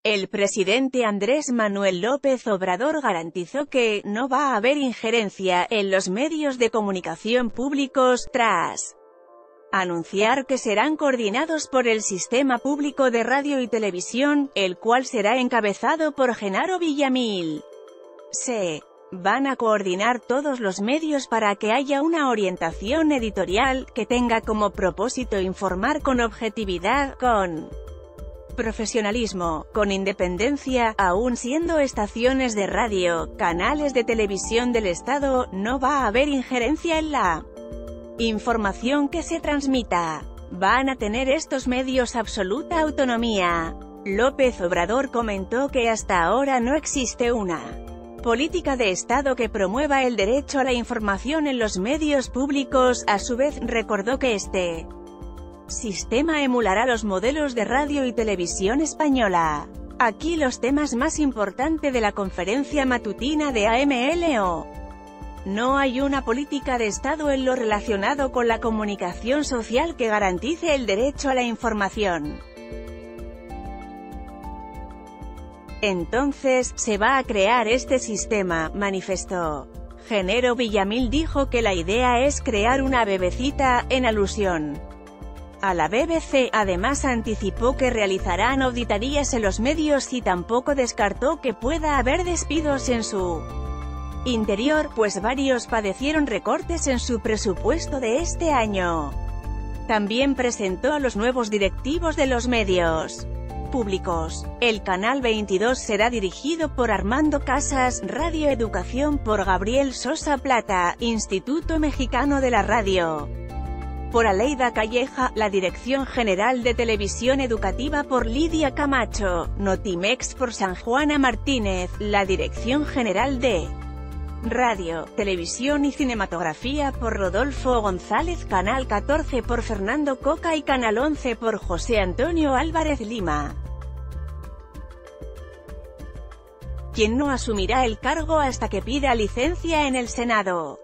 El presidente Andrés Manuel López Obrador garantizó que no va a haber injerencia en los medios de comunicación públicos, tras anunciar que serán coordinados por el Sistema Público de Radio y Televisión, el cual será encabezado por Genaro Villamil. Se van a coordinar todos los medios para que haya una orientación editorial, que tenga como propósito informar con objetividad, con profesionalismo, con independencia, aun siendo estaciones de radio, canales de televisión del Estado. No va a haber injerencia en la información que se transmita. Van a tener estos medios absoluta autonomía. López Obrador comentó que hasta ahora no existe una política de Estado que promueva el derecho a la información en los medios públicos. A su vez, recordó que este sistema emulará los modelos de radio y televisión española. Aquí los temas más importantes de la conferencia matutina de AMLO. No hay una política de Estado en lo relacionado con la comunicación social que garantice el derecho a la información. Entonces, se va a crear este sistema, manifestó. Genaro Villamil dijo que la idea es crear una bebecita, en alusión a la BBC. Además anticipó que realizarán auditorías en los medios y tampoco descartó que pueda haber despidos en su interior, pues varios padecieron recortes en su presupuesto de este año. También presentó a los nuevos directivos de los medios públicos. El canal 22 será dirigido por Armando Casas, Radio Educación por Gabriel Sosa Plata, Instituto Mexicano de la Radio por Aleida Calleja, la Dirección General de Televisión Educativa por Lidia Camacho, Notimex por San Juana Martínez, la Dirección General de Radio, Televisión y Cinematografía por Rodolfo González, Canal 14 por Fernando Coca y Canal 11 por José Antonio Álvarez Lima, quien no asumirá el cargo hasta que pida licencia en el Senado.